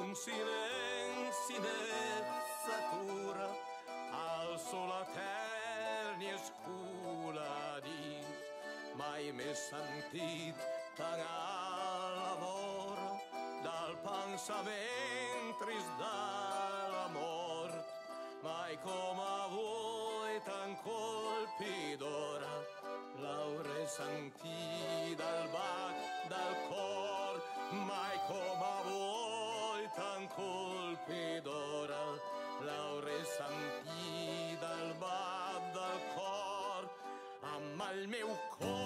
un silenci net s'atura al sol etern i escura dins. Mai m'he sentit tan a la vora del pensament trist de la mort. Mai com avui tan colpidora l'auré sentida al bat del cor. Mai com avui tan colpidora l'auré sentida al bat del cor. Amb el meu cor